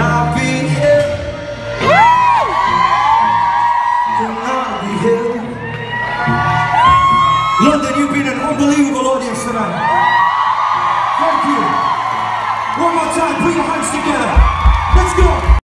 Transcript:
not be here. Cannot be here. London, you've been an unbelievable audience tonight. Thank you. One more time, put your hands together. Let's go.